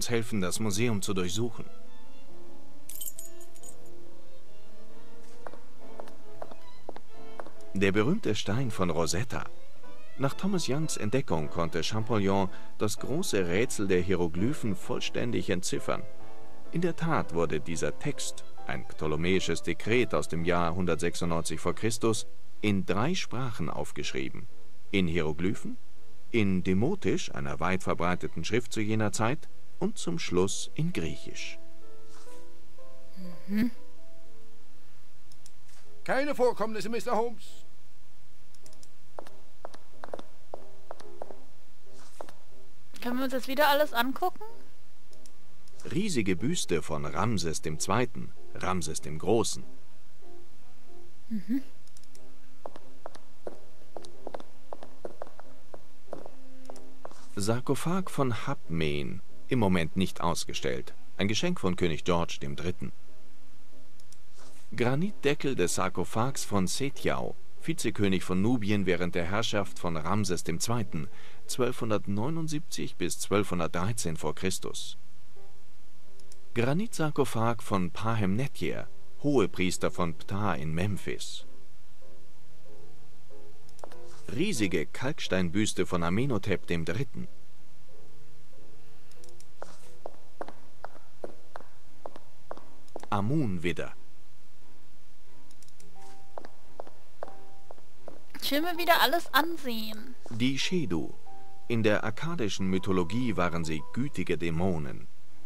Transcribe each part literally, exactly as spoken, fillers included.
helfen, das Museum zu durchsuchen. Der berühmte Stein von Rosetta. Nach Thomas Youngs Entdeckung konnte Champollion das große Rätsel der Hieroglyphen vollständig entziffern. In der Tat wurde dieser Text, ein ptolemäisches Dekret aus dem Jahr hundertsechsundneunzig vor Christus, in drei Sprachen aufgeschrieben. In Hieroglyphen, in Demotisch, einer weit verbreiteten Schrift zu jener Zeit, und zum Schluss in Griechisch. Mhm. Keine Vorkommnisse, Mister Holmes. Können wir uns das wieder alles angucken? Riesige Büste von Ramses der Zweite., Ramses dem Großen. Mhm. Sarkophag von Habmen, im Moment nicht ausgestellt. Ein Geschenk von König George der Dritte. Granitdeckel des Sarkophags von Setiau, Vizekönig von Nubien während der Herrschaft von Ramses der Zweite., zwölfhundertneunundsiebzig bis zwölfhundertdreizehn vor Christus. Granitsarkophag von Pahemnetjer, Hohepriester von Ptah in Memphis. Riesige Kalksteinbüste von Amenhotep der Dritte. Amun-Widder. Ich will mir wieder alles ansehen. Die Shedu. In der akkadischen Mythologie waren sie gütige Dämonen.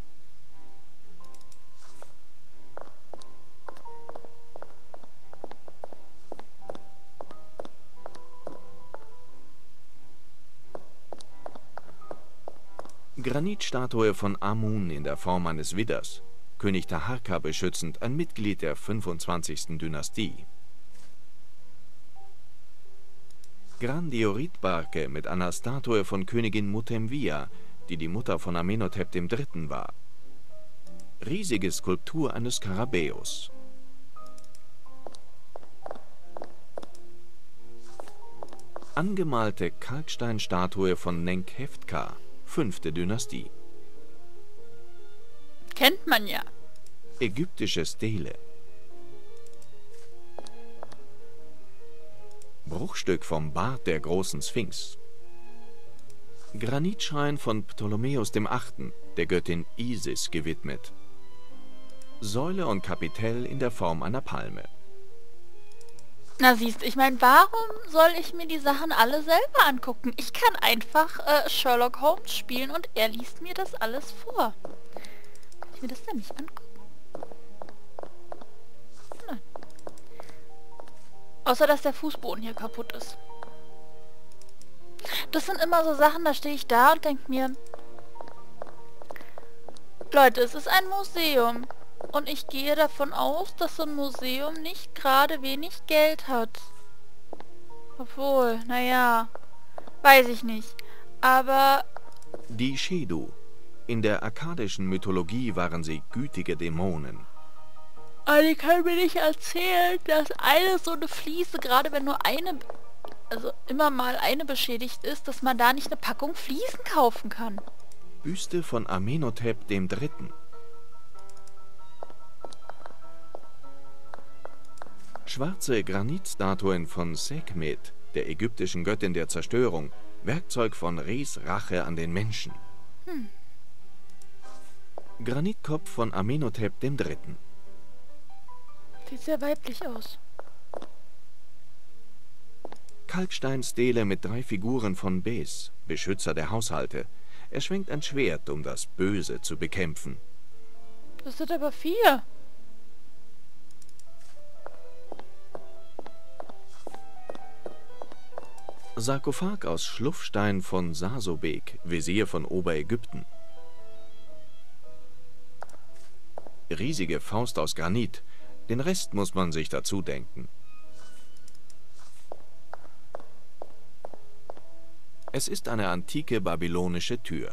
Granitstatue von Amun in der Form eines Widders, König Taharka beschützend, ein Mitglied der fünfundzwanzigsten Dynastie. Grandioritbarke mit einer Statue von Königin Mutemwia, die die Mutter von Amenhotep der Dritte. war. Riesige Skulptur eines Skarabäus. Angemalte Kalksteinstatue von Nenkheftka, fünfte Dynastie. Kennt man ja. Ägyptische Stele. Bruchstück vom Bart der großen Sphinx. Granitschrein von Ptolemäus dem Achten, der Göttin Isis gewidmet. Säule und Kapitell in der Form einer Palme. Na siehst, ich meine, warum soll ich mir die Sachen alle selber angucken? Ich kann einfach äh, Sherlock Holmes spielen und er liest mir das alles vor. Kann ich mir das denn nicht angucken? Nein. Außer, dass der Fußboden hier kaputt ist. Das sind immer so Sachen, da stehe ich da und denke mir, Leute, es ist ein Museum. Und ich gehe davon aus, dass so ein Museum nicht gerade wenig Geld hat. Obwohl, naja, weiß ich nicht. Aber... Die Shedu. In der akkadischen Mythologie waren sie gütige Dämonen. Aber die können mir nicht erzählen, dass eine so eine Fliese, gerade wenn nur eine, also immer mal eine beschädigt ist, dass man da nicht eine Packung Fliesen kaufen kann. Büste von Amenhotep dem Dritten. Schwarze Granitstatuen von Sekhmet, der ägyptischen Göttin der Zerstörung, Werkzeug von Res Rache an den Menschen. Hm. Granitkopf von Amenhotep dem Dritten. Sieht sehr weiblich aus. Kalksteinstele mit drei Figuren von Bes, Beschützer der Haushalte. Er schwenkt ein Schwert, um das Böse zu bekämpfen. Das sind aber vier. Sarkophag aus Schluffstein von Sasobek, Wesir von Oberägypten. Riesige Faust aus Granit. Den Rest muss man sich dazu denken. Es ist eine antike babylonische Tür.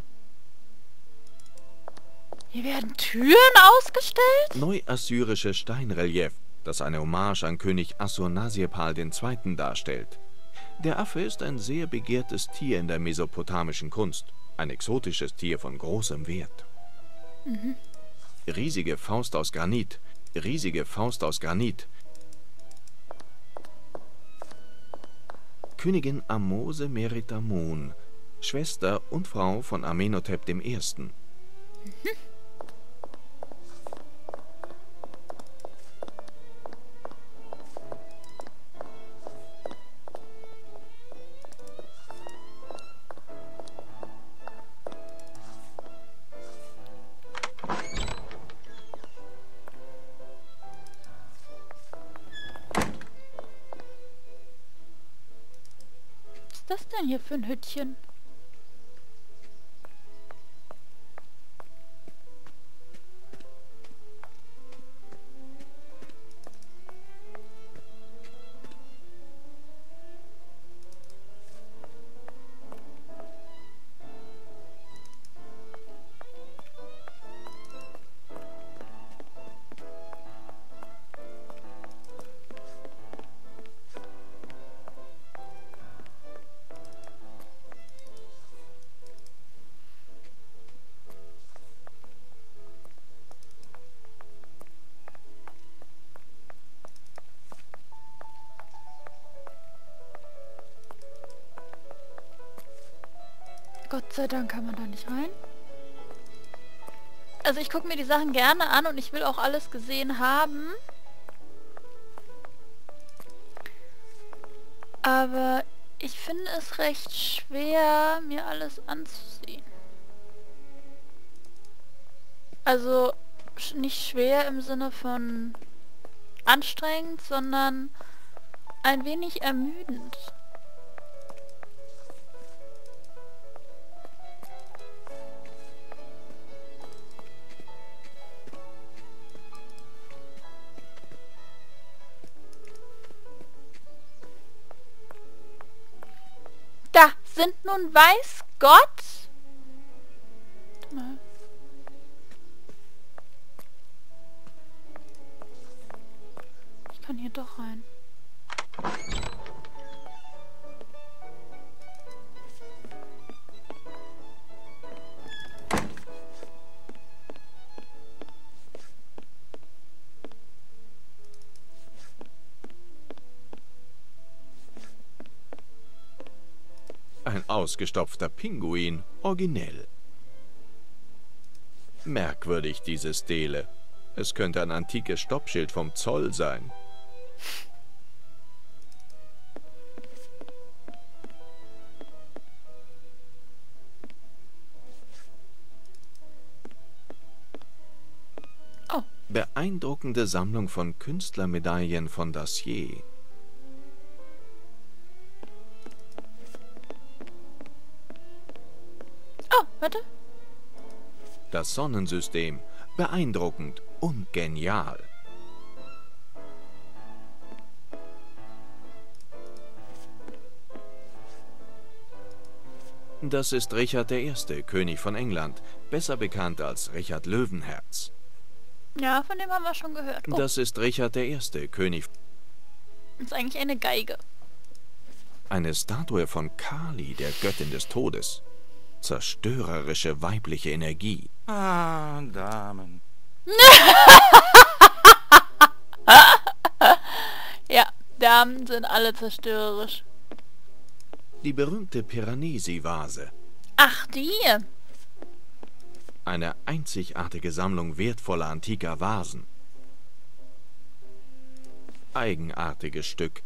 Hier werden Türen ausgestellt? Neuassyrisches Steinrelief, das eine Hommage an König Assur-Nasirpal der Zweite. darstellt. Der Affe ist ein sehr begehrtes Tier in der mesopotamischen Kunst, ein exotisches Tier von großem Wert. Mhm. Riesige Faust aus Granit. Riesige Faust aus Granit. Königin Ahmose Meritamun, Schwester und Frau von Amenhotep der Erste. Mhm. Was ist das denn hier für ein Hütchen? Gott sei Dank kann man da nicht rein. Also ich gucke mir die Sachen gerne an und ich will auch alles gesehen haben. Aber ich finde es recht schwer, mir alles anzusehen. Also nicht schwer im Sinne von anstrengend, sondern ein wenig ermüdend. Da sind nun, weiß Gott. Warte mal. Ich kann hier doch rein. Ein ausgestopfter Pinguin, originell. Merkwürdig, diese Stele. Es könnte ein antikes Stoppschild vom Zoll sein. Oh. Beeindruckende Sammlung von Künstlermedaillen von Dacier. Oh, warte. Das Sonnensystem. Beeindruckend und genial. Das ist Richard der Erste, König von England, besser bekannt als Richard Löwenherz. Ja, von dem haben wir schon gehört. Oh, Das ist Richard der Erste, König. das ist eigentlich eine Geige. Eine Statue von Kali, der Göttin des Todes. Zerstörerische weibliche Energie. Ah, Damen. Ja, Damen sind alle zerstörerisch. Die berühmte Piranesi-Vase. Ach, die. Eine einzigartige Sammlung wertvoller antiker Vasen. Eigenartiges Stück.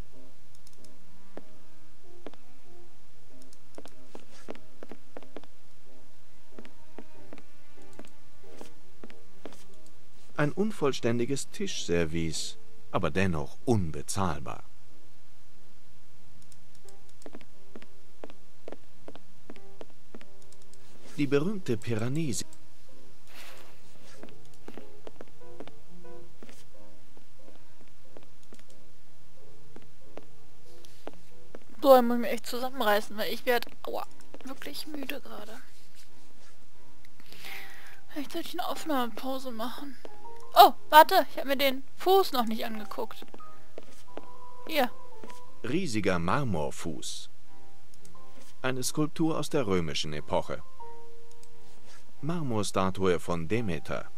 Ein unvollständiges Tischservice, aber dennoch unbezahlbar. Die berühmte Piranesi. So, ich muss mich echt zusammenreißen, weil ich werde wirklich müde gerade. Vielleicht sollte ich eine Aufnahmepause machen. Oh, warte, ich habe mir den Fuß noch nicht angeguckt. Hier. Riesiger Marmorfuß. Eine Skulptur aus der römischen Epoche. Marmorstatue von Demeter.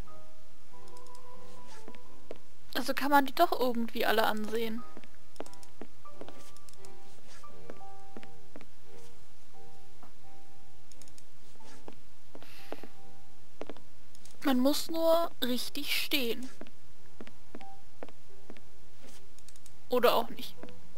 Also kann man die doch irgendwie alle ansehen. Man muss nur richtig stehen. Oder auch nicht.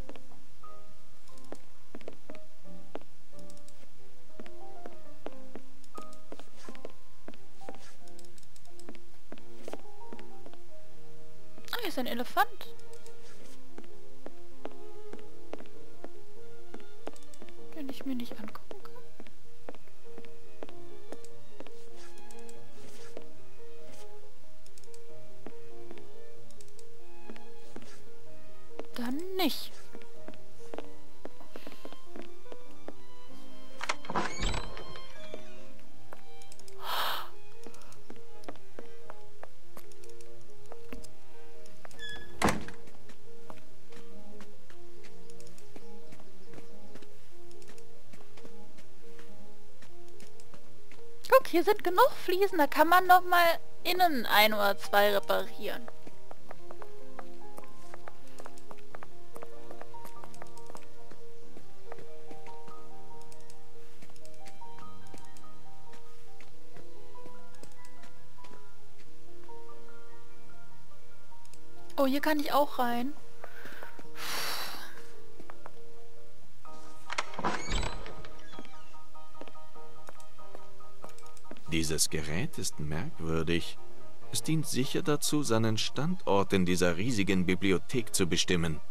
Ah, hier ist ein Elefant. Den ich mir nicht angucken kann. Dann nicht. Guck, hier sind genug Fliesen, da kann man noch mal innen ein oder zwei reparieren. Oh, hier kann ich auch rein. Dieses Gerät ist merkwürdig. Es dient sicher dazu, seinen Standort in dieser riesigen Bibliothek zu bestimmen.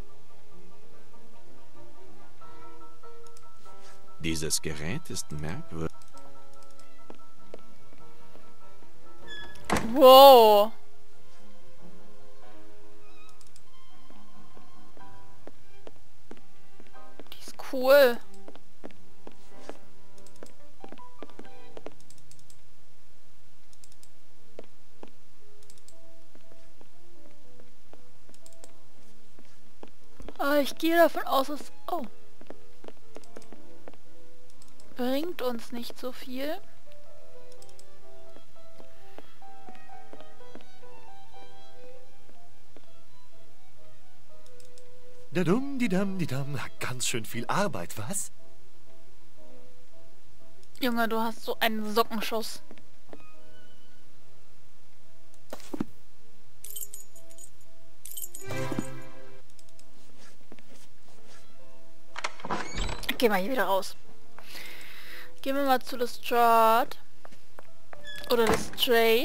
Dieses Gerät ist merkwürdig. Wow. Die ist cool. Aber ich gehe davon aus, dass... Oh. Bringt uns nicht so viel. Da dum, die dam, die dam. Ganz schön viel Arbeit, was? Junge, du hast so einen Sockenschuss. Gehen wir hier wieder raus. Gehen wir mal zu Lestrade. Oder Lestrade.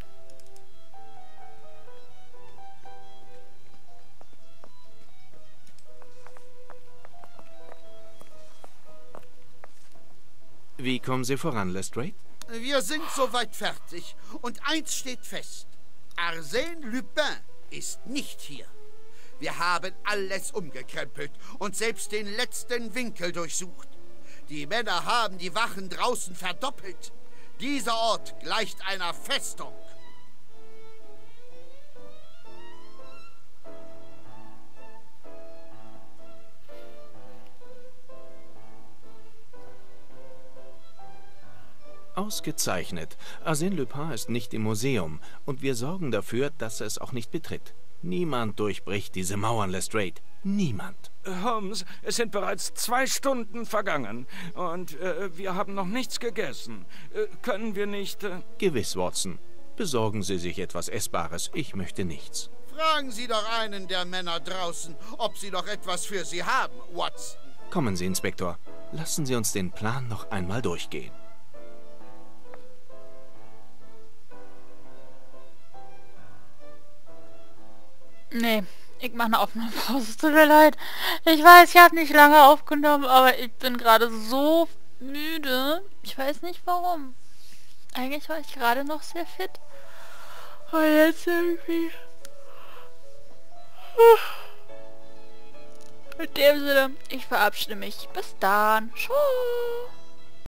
Wie kommen Sie voran, Lestrade? Wir sind soweit fertig. Und eins steht fest. Arsène Lupin ist nicht hier. Wir haben alles umgekrempelt und selbst den letzten Winkel durchsucht. Die Männer haben die Wachen draußen verdoppelt. Dieser Ort gleicht einer Festung. Ausgezeichnet. Arsène Lupin ist nicht im Museum und wir sorgen dafür, dass er es auch nicht betritt. Niemand durchbricht diese Mauern, Lestrade. Niemand. Holmes, es sind bereits zwei Stunden vergangen und äh, wir haben noch nichts gegessen. Äh, können wir nicht... Äh... Gewiss, Watson. Besorgen Sie sich etwas Essbares. Ich möchte nichts. Fragen Sie doch einen der Männer draußen, ob sie noch etwas für Sie haben, Watson. Kommen Sie, Inspektor. Lassen Sie uns den Plan noch einmal durchgehen. Nee, ich mache eine Aufnahmepause. Es tut mir leid. Ich weiß, ich habe nicht lange aufgenommen, aber ich bin gerade so müde. Ich weiß nicht warum. Eigentlich war ich gerade noch sehr fit. Aber jetzt irgendwie... In dem Sinne, ich verabschiede mich. Bis dann. Tschüss.